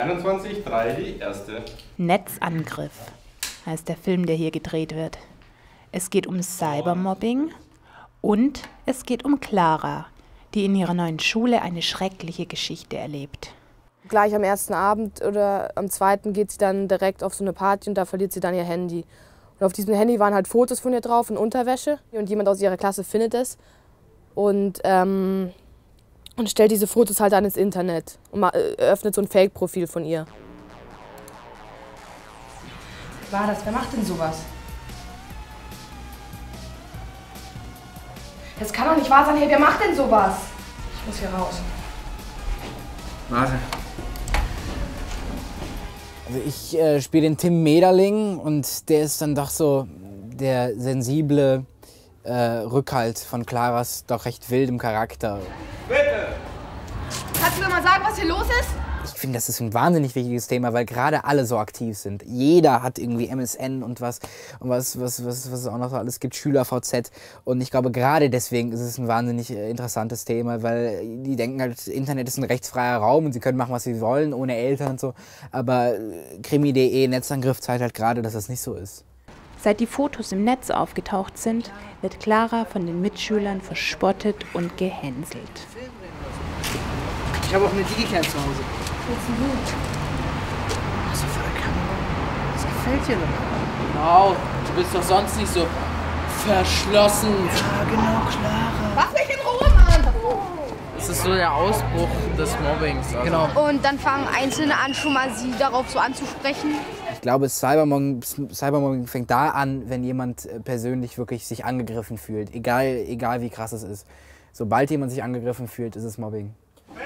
21:03 die erste. Netzangriff heißt der Film, der hier gedreht wird. Es geht um Cybermobbing und es geht um Clara, die in ihrer neuen Schule eine schreckliche Geschichte erlebt. Gleich am ersten Abend oder am zweiten geht sie dann direkt auf so eine Party und da verliert sie dann ihr Handy. Und auf diesem Handy waren halt Fotos von ihr drauf in Unterwäsche und jemand aus ihrer Klasse findet es und stellt diese Fotos halt dann ins Internet und öffnet so ein Fake-Profil von ihr. War das? Wer macht denn sowas? Das kann doch nicht wahr sein. Hey, wer macht denn sowas? Ich muss hier raus. Warte. Also ich spiele den Tim Mederling und der ist dann doch so der sensible Rückhalt von Claras doch recht wildem Charakter. Bitte! Kannst du mir mal sagen, was hier los ist? Ich finde, das ist ein wahnsinnig wichtiges Thema, weil gerade alle so aktiv sind. Jeder hat irgendwie MSN und was es auch noch so alles gibt, SchülerVZ. Und ich glaube, gerade deswegen ist es ein wahnsinnig interessantes Thema, weil die denken halt, Internet ist ein rechtsfreier Raum und sie können machen, was sie wollen, ohne Eltern und so. Aber Krimi.de, Netzangriff zeigt halt gerade, dass das nicht so ist. Seit die Fotos im Netz aufgetaucht sind, wird Clara von den Mitschülern verspottet und gehänselt. Ich habe auch eine Digicam zu Hause. Geht's denn gut? Also vor der Kamera. Das gefällt dir doch. Genau, du bist doch sonst nicht so verschlossen. Ja, genau, Clara. Lass mich in Ruhe, Mann! Das ist so der Ausbruch des Mobbings. Also. Genau. Und dann fangen Einzelne an, schon mal sie darauf so anzusprechen. Ich glaube, Cybermobbing fängt da an, wenn jemand persönlich wirklich sich angegriffen fühlt. Egal wie krass es ist. Sobald jemand sich angegriffen fühlt, ist es Mobbing.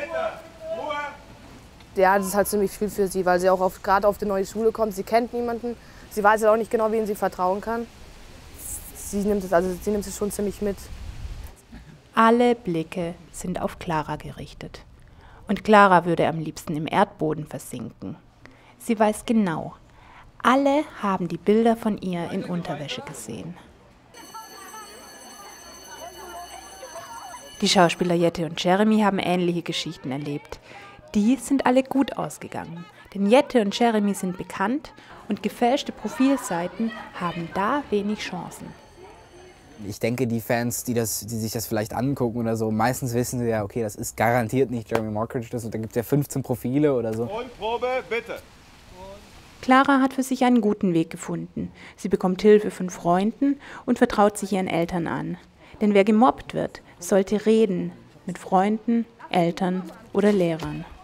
Ja, das ist halt ziemlich viel für sie, weil sie auch gerade auf die neue Schule kommt. Sie kennt niemanden. Sie weiß ja auch nicht genau, wen sie vertrauen kann. Sie nimmt es schon ziemlich mit. Alle Blicke sind auf Clara gerichtet. Und Clara würde am liebsten im Erdboden versinken. Sie weiß genau, alle haben die Bilder von ihr in Unterwäsche gesehen. Die Schauspieler Jette und Jeremy haben ähnliche Geschichten erlebt. Die sind alle gut ausgegangen, denn Jette und Jeremy sind bekannt und gefälschte Profilseiten haben da wenig Chancen. Ich denke, die Fans, die sich das vielleicht angucken oder so, meistens wissen sie ja, okay, das ist garantiert nicht Jeremy Mockridge, da gibt es ja 15 Profile oder so. Und Probe, bitte! Clara hat für sich einen guten Weg gefunden. Sie bekommt Hilfe von Freunden und vertraut sich ihren Eltern an. Denn wer gemobbt wird, sollte reden mit Freunden, Eltern oder Lehrern.